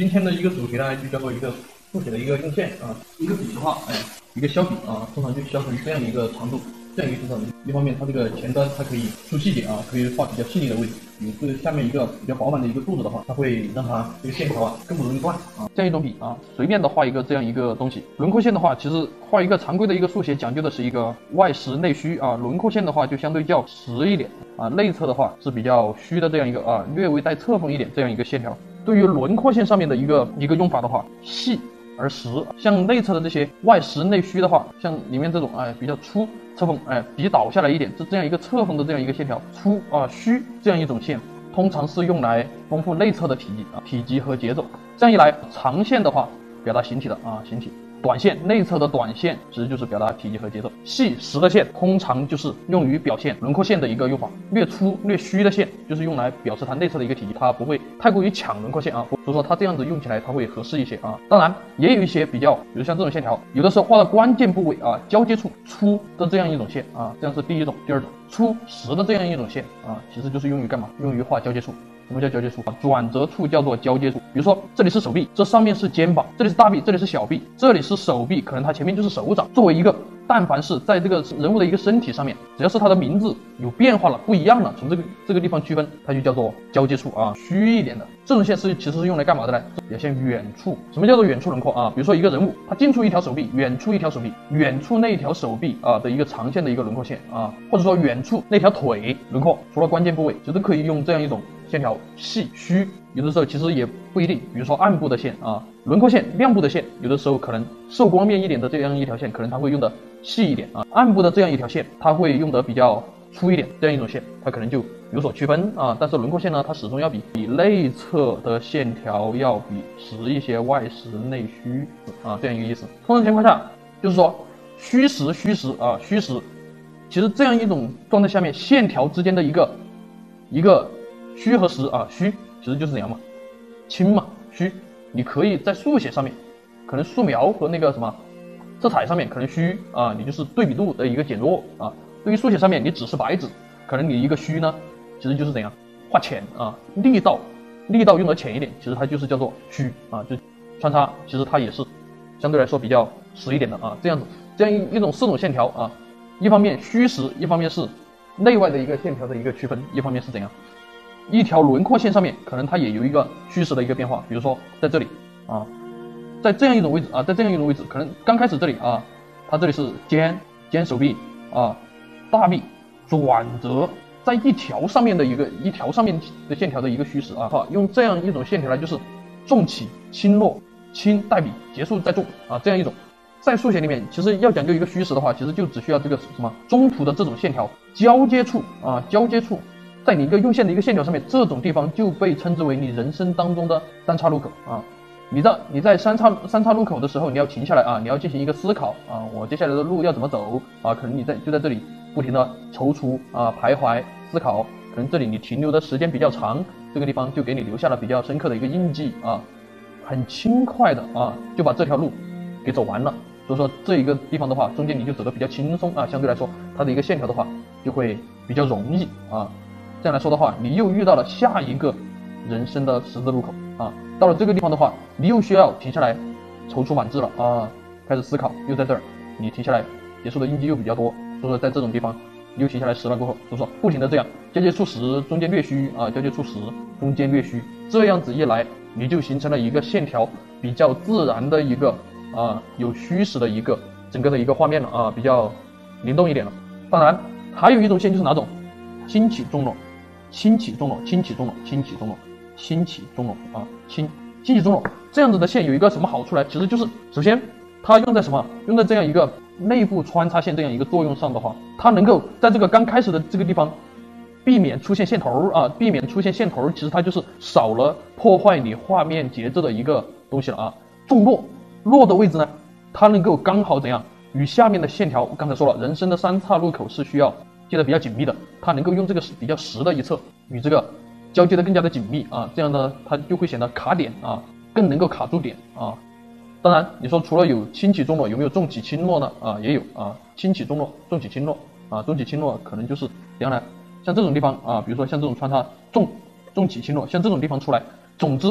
今天的一个主题呢，就叫做一个速写的一个用线啊。一个笔的话，一个削笔啊，通常就削成这样一个长度，这样一个长度。一方面，它这个前端它可以出细节啊，可以画比较细腻的位置。你这个下面一个比较饱满的一个肚子的话，它会让它这个线条啊更不容易断啊。这样一种笔啊，随便的画一个这样一个东西。轮廓线的话，其实画一个常规的一个速写，讲究的是一个外实内虚啊。轮廓线的话就相对较实一点啊，内侧的话是比较虚的这样一个啊，略微带侧锋一点这样一个线条。对于轮廓线上面的一个用法的话，细而实。像内侧的这些外实内虚的话，像里面这种比较粗侧锋，笔倒下来一点，这样一个侧锋的这样一个线条，粗虚这样一种线，通常是用来丰富内侧的体积和节奏。这样一来，长线的话表达形体的形体。短线内侧的短线其实就是表达体积和节奏，细实的线通常就是用于表现轮廓线的一个用法，略粗略虚的线就是用来表示它内侧的一个体积，它不会太过于抢轮廓线啊，所以说它这样子用起来它会合适一些啊。当然也有一些比较，比如像这种线条，有的时候画到关键部位交接处粗的这样一种线这样是第一种。第二种粗实的这样一种线其实就是用于干嘛？用于画交接处。什么叫交接处？转折处叫做交接处。比如说这里是手臂，这上面是肩膀，这里是大臂，这里是小臂，这里是手臂，可能它前面就是手掌。作为一个，但凡是在这个人物的一个身体上面，只要是它的名字有变化了，不一样了，从这个地方区分，它就叫做交接处虚一点的这种线其实是用来干嘛的呢？表现远处。什么叫做远处轮廓比如说一个人物，它近处一条手臂，远处一条手臂，远处那一条手臂的一个长线的一个轮廓线或者说远处那条腿轮廓，除了关键部位，其实可以用这样一种线条细虚。有的时候其实也不一定，比如说暗部的线轮廓线亮部的线，有的时候可能受光面一点的这样一条线，可能它会用的细一点暗部的这样一条线，它会用的比较粗一点，这样一种线它可能就有所区分但是轮廓线呢，它始终要比内侧的线条要比实一些，外实内虚这样一个意思。通常情况下就是说虚实虚实虚实，其实这样一种状态下面，线条之间的一个虚和实虚其实就是这样嘛，轻嘛虚。你可以在速写上面，可能素描和那个什么色彩上面可能虚你就是对比度的一个减弱对于速写上面，你只是白纸，可能你一个虚呢，其实就是怎样画浅力道用得浅一点，其实它就是叫做虚就穿插，其实它也是相对来说比较实一点的这样一种四种线条一方面虚实，一方面是内外的一个线条的一个区分，一方面是怎样一条轮廓线上面可能它也有一个虚实的一个变化。比如说在这里在这样一种位置在这样一种位置，可能刚开始这里它这里是肩手臂大臂转折在一条上面的一条上面的线条的一个虚实用这样一种线条来就是重起轻落，轻带笔结束再重这样一种。在速写里面其实要讲究一个虚实的话，其实就只需要这个什么中途的这种线条交接处在你一个用线的一个线条上面，这种地方就被称之为你人生当中的三岔路口你在三岔路口的时候，你要停下来你要进行一个思考我接下来的路要怎么走可能你就在这里不停的踌躇徘徊思考，可能这里你停留的时间比较长，这个地方就给你留下了比较深刻的一个印记很轻快的就把这条路给走完了。所以说这一个地方的话，中间你就走得比较轻松相对来说它的一个线条的话就会比较容易这样来说的话，你又遇到了下一个人生的十字路口到了这个地方的话，你又需要停下来踌躇满志了开始思考，又在这儿你停下来结束的印记又比较多，所以说在这种地方又停下来实了过后，所以说不停的这样交接处实中间略虚交接处实中间略虚，这样子一来你就形成了一个线条比较自然的一个有虚实的一个整个的一个画面了比较灵动一点了。当然还有一种线就是哪种轻起重落，轻起重落，轻起重落，轻起重落，轻起重落轻起重落，这样子的线有一个什么好处呢？其实就是首先它用在什么？用在这样一个内部穿插线这样一个作用上的话，它能够在这个刚开始的这个地方避免出现线头避免出现线头，其实它就是少了破坏你画面节奏的一个东西了重落的位置呢，它能够刚好怎样与下面的线条，刚才说了，人生的三岔路口是需要接得比较紧密的，它能够用这个比较实的一侧与这个交接的更加的紧密这样呢它就会显得卡点更能够卡住点当然你说除了有轻起重落，有没有重起轻落呢也有轻起重落，重起轻落重起轻落可能就是怎样呢？像这种地方比如说像这种穿插重起轻落，像这种地方出来，总之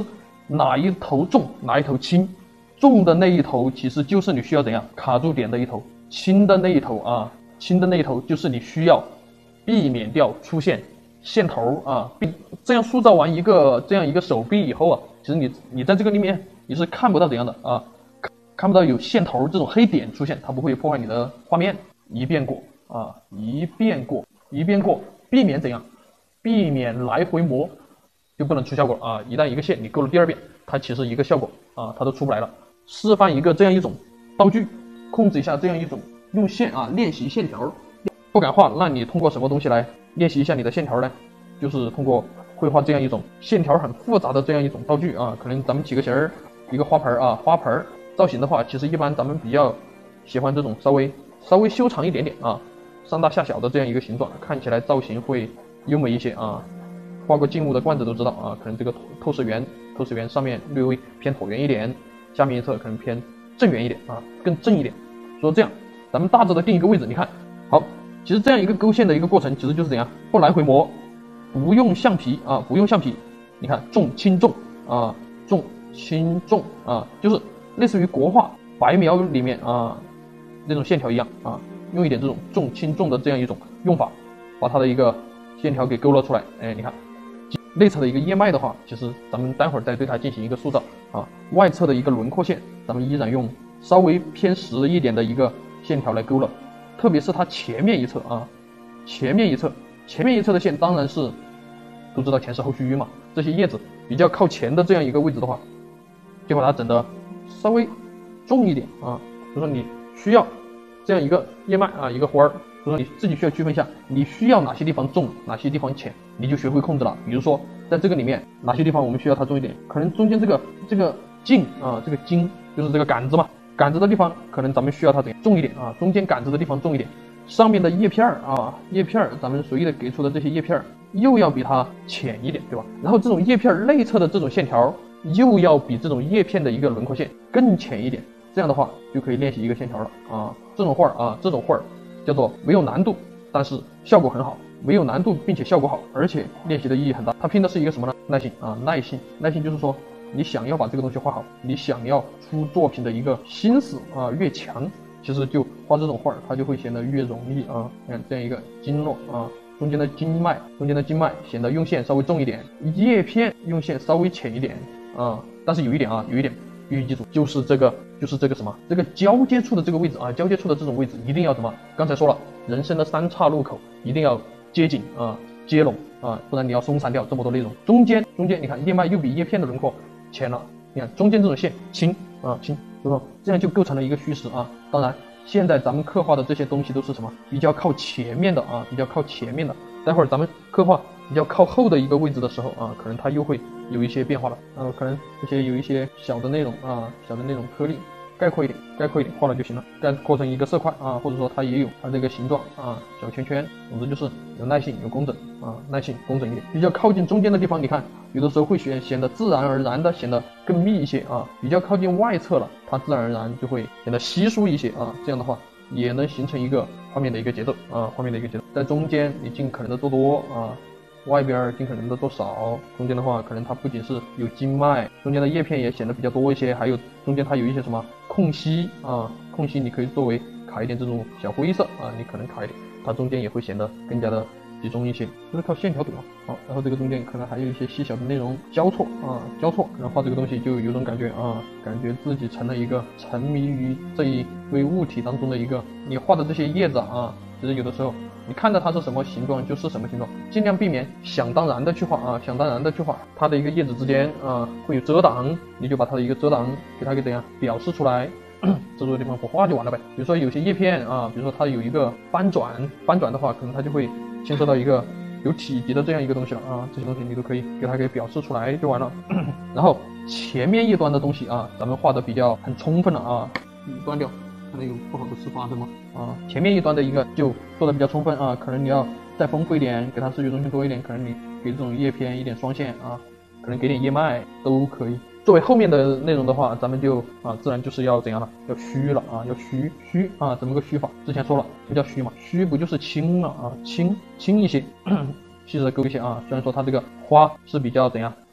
哪一头重，哪一头轻。重的那一头其实就是你需要怎样卡住点的一头，轻的那一头啊，轻的那一头就是你需要避免掉出现线头啊。这样塑造完这样一个手臂以后啊，其实你在这个里面你是看不到怎样的啊，看不到有线头这种黑点出现，它不会破坏你的画面。一遍过啊，一遍过，避免怎样？避免来回磨，就不能出效果啊。一旦一个线你勾了第二遍，它其实一个效果啊，它都出不来了。示范一个这样一种道具，控制一下这样一种用线啊练习线条。不敢画，那你通过什么东西来练习一下你的线条呢？就是通过绘画这样一种线条很复杂的这样一种道具啊。可能咱们起个形儿，一个花盆啊，花盆造型的话，其实一般咱们比较喜欢这种稍微修长一点点啊，上大下小的这样一个形状，看起来造型会优美一些啊。画过静物的罐子都知道啊，可能这个透视圆上面略微偏椭圆一点，下面一侧可能偏正圆一点啊，更正一点。所以这样，咱们大致的定一个位置，你看好。其实这样一个勾线的一个过程，其实就是怎样，不来回磨，不用橡皮啊，不用橡皮。你看重轻重啊，重轻重啊，就是类似于国画白描里面啊那种线条一样啊，用一点这种重轻重的这样一种用法，把它的一个线条给勾勒出来。哎，你看内侧的一个叶脉的话，其实咱们待会儿再对它进行一个塑造啊。外侧的一个轮廓线，咱们依然用稍微偏实一点的一个线条来勾勒。特别是它前面一侧啊，前面一侧的线当然是都知道前实后虚嘛，这些叶子比较靠前的这样一个位置的话，就把它整得稍微重一点啊。就说你需要这样一个叶脉啊，一个花儿，就说你自己需要区分一下，你需要哪些地方重，哪些地方浅，你就学会控制了。比如说在这个里面，哪些地方我们需要它重一点，可能中间这个茎啊，这个茎就是这个杆子嘛。杆子的地方可能咱们需要它怎样重一点啊，中间杆子的地方重一点，上面的叶片啊，叶片咱们随意的给出的这些叶片又要比它浅一点，对吧？然后这种叶片内侧的这种线条又要比这种叶片的一个轮廓线更浅一点，这样的话就可以练习一个线条了啊。这种画叫做没有难度，但是效果很好，没有难度并且效果好，而且练习的意义很大。它拼的是一个什么呢？耐心啊，耐心就是说。你想要把这个东西画好，你想要出作品的一个心思啊越强，其实就画这种画它就会显得越容易啊。你看这样一个经络啊，中间的经脉显得用线稍微重一点，叶片用线稍微浅一点啊。但是有一点必须记住，就是这个什么，这个交接处的这个位置啊，交接处的这种位置一定要什么？刚才说了，人生的三岔路口一定要接紧啊，接拢啊，不然你要松散掉这么多内容。中间你看叶脉又比叶片的轮廓浅了，你看中间这种线轻啊轻，对吧？这样就构成了一个虚实啊。当然，现在咱们刻画的这些东西都是什么？比较靠前面的啊，比较靠前面的。待会儿咱们刻画比较靠后的一个位置的时候啊，可能它又会有一些变化了。可能这些有一些小的内容啊，小的那种颗粒，概括一点画了就行了，概括成一个色块啊，或者说它也有它这个形状啊，小圈圈。总之就是有耐性，有工整啊，耐性工整一点。比较靠近中间的地方，你看有的时候会显得自然而然的显得更密一些啊。比较靠近外侧了，它自然而然就会显得稀疏一些啊。这样的话也能形成一个画面的一个节奏啊，画面的一个节奏。在中间你尽可能的做多啊。外边尽可能的做少，中间的话可能它不仅是有经脉，中间的叶片也显得比较多一些，还有中间它有一些什么空隙啊，空隙你可以作为卡一点这种小灰色啊，你可能卡一点，它中间也会显得更加的集中一些，就是靠线条堵好。然后这个中间可能还有一些细小的内容交错，可能画这个东西就有种感觉啊，感觉自己成了一个沉迷于这一堆物体当中的一个，你画的这些叶子啊，其实有的时候你看到它是什么形状就是什么形状，尽量避免想当然的去画啊，它的一个叶子之间啊会有遮挡，你就把它的一个遮挡给它怎样表示出来，遮住的地方不画就完了呗。比如说有些叶片啊，比如说它有一个翻转的话，可能它就会牵涉到一个有体积的这样一个东西了啊，这些东西你都可以给它给表示出来就完了。然后前面一端的东西啊，咱们画的比较很充分了啊，断掉。可能有不好的事发生吗？前面一端的一个就做的比较充分啊，可能你要再丰富一点，给它视觉中心多一点，可能你给这种叶片一点双线啊，可能给点叶脉都可以。作为后面的内容的话，咱们就自然就是要怎样了？要虚了啊，要虚啊，怎么个虚法？之前说了，不叫虚嘛，虚不就是轻了啊，轻一些，细致的勾一些啊。虽然说它这个花是比较怎样，比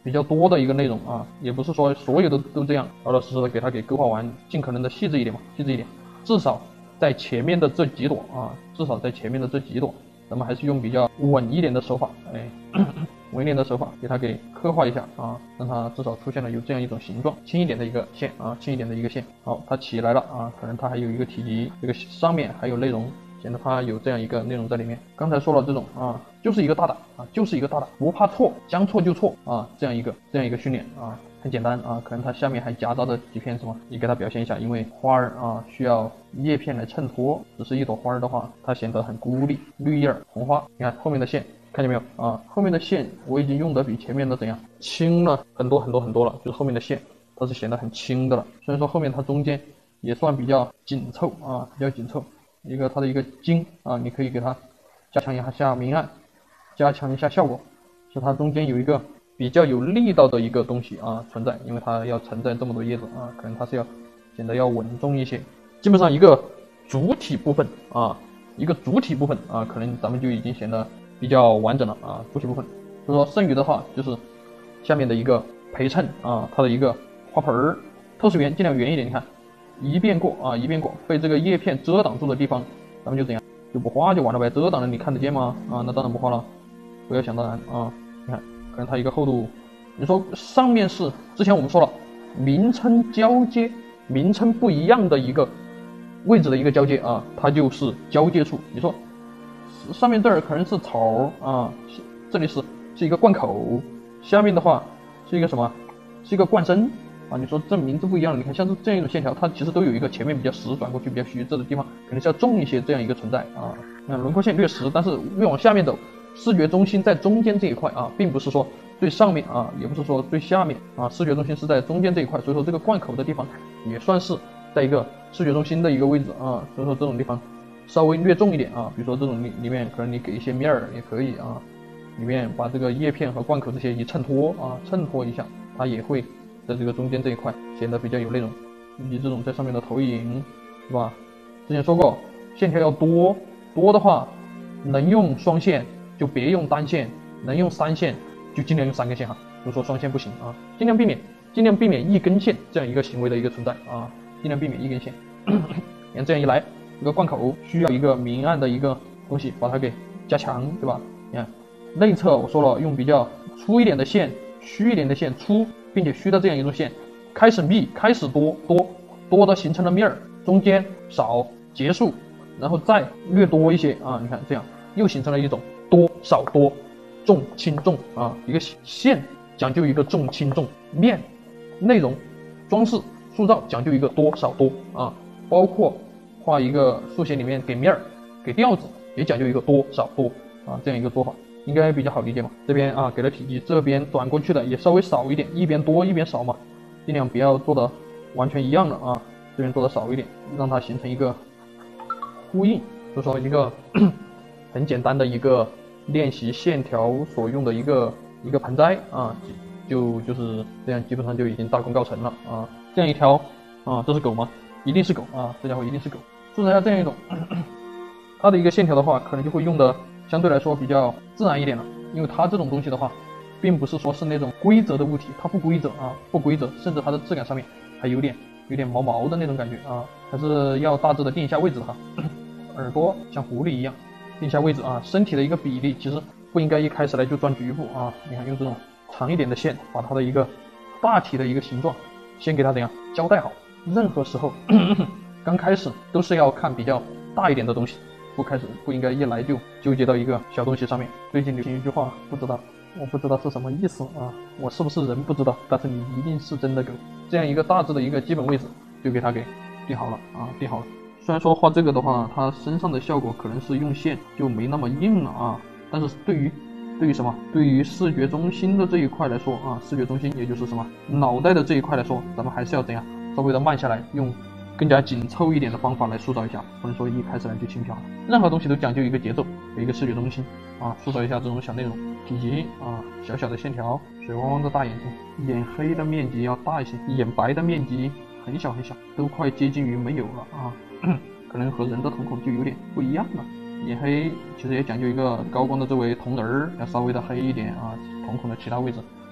比较多的一个内容啊，也不是说所有的都这样老老实实的给它给勾画完，尽可能的细致一点嘛，细致一点，至少在前面的这几朵啊，咱们还是用比较稳一点的手法，稳一点的手法给它给刻画一下啊，让它至少出现了有这样一种形状，轻一点的一个线啊，轻一点的一个线。好，它起来了啊，可能它还有一个体积，这个上面还有内容，显得它有这样一个内容在里面。刚才说了这种啊，就是一个大胆啊，就是一个大胆，不怕错，将错就错啊，这样一个训练啊。很简单啊，可能它下面还夹杂着几片什么，你给它表现一下，因为花儿啊需要叶片来衬托，只是一朵花儿的话，它显得很孤立，绿叶红花。你看后面的线，看见没有啊？后面的线我已经用的比前面的怎样轻了很多了，就是后面的线它是显得很轻的了。虽然说后面它中间也算比较紧凑啊，比较紧凑，它的一个筋啊，你可以给它加强一下明暗，加强一下效果，使它中间有一个比较有力道的一个东西啊存在，因为它要承载这么多叶子啊，可能它是要显得要稳重一些。基本上一个主体部分啊，可能咱们就已经显得比较完整了啊，主体部分。所以说剩余的话就是下面的一个陪衬啊，它的一个花盆儿，透视圆尽量圆一点，你看一遍过，被这个叶片遮挡住的地方，咱们就怎样就不画就完了呗，遮挡了你看得见吗？啊，那当然不画了，不要想当然啊，你看。可能它一个厚度，你说上面是之前我们说了，名称交接，名称不一样的一个位置的一个交接啊，它就是交接处。你说上面这儿可能是草啊，这里是一个贯口，下面的话是一个什么？是一个贯身啊。你说这名字不一样，你看像是这样一种线条，它其实都有一个前面比较实，转过去比较虚，这个地方肯定是要重一些这样一个存在啊。那轮廓线略实，但是越往下面走。视觉中心在中间这一块啊，并不是说最上面啊，也不是说最下面啊，视觉中心是在中间这一块，所以说这个贯口的地方也算是在一个视觉中心的一个位置啊，所以说这种地方稍微略重一点啊，比如说这种里面可能你给一些面儿也可以啊，里面把这个叶片和贯口这些一衬托啊，衬托一下，它也会在这个中间这一块显得比较有内容。以及这种在上面的投影，是吧？之前说过，线条要多的话，能用双线就别用单线，能用三线就尽量用3根线哈。如果说双线不行啊，尽量避免一根线这样一个行为的一个存在啊，尽量避免一根线。你看这样一来，这个贯口需要一个明暗的一个东西把它给加强，对吧？你看内侧我说了，用比较粗一点的线，虚一点的线，粗并且虚的这样一种线，开始密，开始多的形成了面儿，中间少结束，然后再略多一些啊，你看这样又形成了一种多少多，重轻重啊，一个线讲究一个重轻重，面内容装饰塑造讲究一个多少多啊，包括画一个速写里面给面儿给调子也讲究一个多少多啊，这样一个做法应该比较好理解嘛。这边啊给了体积，这边转过去的也稍微少一点，一边多一边少嘛，尽量不要做的完全一样的啊，这边做的少一点，让它形成一个呼应，就说一个很简单的一个练习线条所用的一个盆栽啊，就是这样，基本上就已经大功告成了啊。这样一条啊，这是狗吗？一定是狗啊，这家伙一定是狗。素材这样一种，它的一个线条的话，可能就会用的相对来说比较自然一点了，因为它这种东西的话，并不是说是那种规则的物体，它不规则啊，不规则，甚至它的质感上面还有点毛毛的那种感觉啊，还是要大致的定一下位置的哈。耳朵像狐狸一样定一下位置啊，身体的一个比例其实不应该一开始来就钻局部啊，你看用这种长一点的线把它的一个大体的一个形状先给它怎样交代好，任何时候刚开始都是要看比较大一点的东西，不应该一来就纠结到一个小东西上面。最近流行一句话，我不知道是什么意思啊，我是不是人不知道，但是你一定是真的狗。这样一个大致的一个基本位置就给它给定好了啊，定好了。虽然说画这个的话，它身上的效果可能是用线就没那么硬了啊，但是对于什么？对于视觉中心的这一块来说啊，视觉中心也就是什么脑袋的这一块来说，咱们还是要怎样稍微的慢下来，用更加紧凑一点的方法来塑造一下，不能说一开始来就轻飘。任何东西都讲究一个节奏，有一个视觉中心啊，塑造一下这种小内容。体积啊，小小的线条，水汪汪的大眼睛，眼黑的面积要大一些，眼白的面积很小很小，都快接近于没有了啊。可能和人的瞳孔就有点不一样了。眼黑其实也讲究一个高光的周围瞳仁要稍微的黑一点啊，瞳孔的其他位置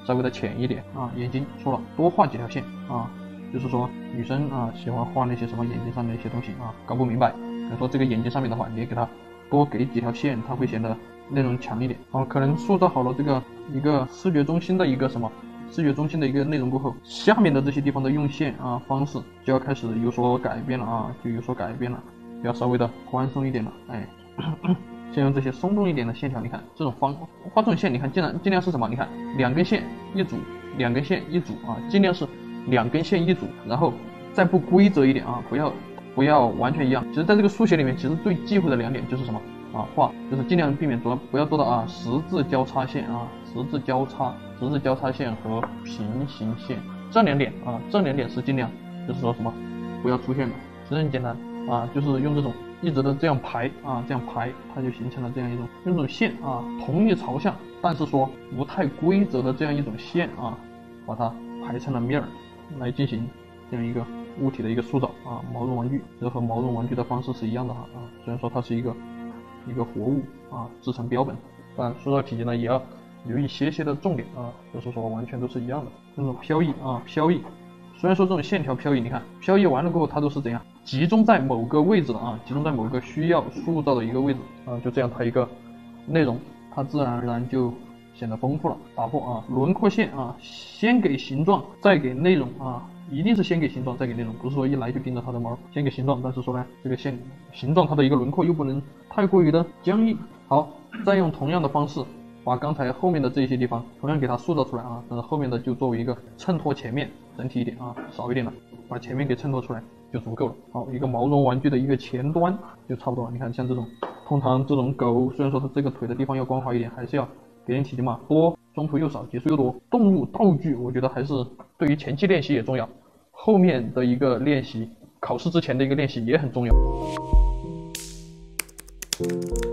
稍微的浅一点啊，眼睛说了多画几条线啊，就是说女生啊喜欢画那些什么眼睛上的一些东西啊，搞不明白，比如说这个眼睛上面的话，你也给它多给几条线，它会显得内容强一点。可能塑造好了这个一个视觉中心的一个内容过后，下面的这些地方的用线啊方式就要开始有所改变了啊，就要稍微的宽松一点了，哎。先用这些松动一点的线条，你看这种画这种线，你看尽量是什么？你看2根线一组，2根线一组啊，尽量是2根线一组，然后再不规则一点啊，不要完全一样。其实在这个速写里面，其实最忌讳的2点就是什么啊？就是尽量避免不要做到啊十字交叉线啊，十字交叉线和平行线这2点啊，这2点是尽量就是说什么不要出现的。其实很简单啊，就是用这种一直的这样排啊，这样排，它就形成了这样一种用这种线啊，同一朝向，但是说不太规则的这样一种线啊，把它排成了面儿，来进行这样一个物体的一个塑造啊。毛绒玩具这和毛绒玩具的方式是一样的哈啊，虽然说它是一个活物啊，制成标本，但塑造体积呢也要有一些的重点啊，不是说完全都是一样的。那种飘逸啊，飘逸。虽然说这种线条飘逸，你看飘逸完了过后，它都是怎样集中在某个位置的啊，集中在某个需要塑造的一个位置啊，就这样它一个内容，它自然而然就显得丰富了。打破啊轮廓线啊，先给形状再给内容啊，一定是先给形状再给内容，不是说一来就盯着它的毛，先给形状，但是说呢这个形状它的一个轮廓又不能太过于的僵硬。好，再用同样的方式把刚才后面的这些地方同样给它塑造出来啊，但是后面的就作为一个衬托前面整体一点啊，少一点了，把前面给衬托出来就足够了。好，一个毛绒玩具的一个前端就差不多了。你看像这种，通常这种狗虽然说它这个腿的地方要光滑一点，还是要给点体积嘛，多中途又少，结束又多。动物道具我觉得还是对于前期练习也重要，后面的一个练习，考试之前的一个练习也很重要。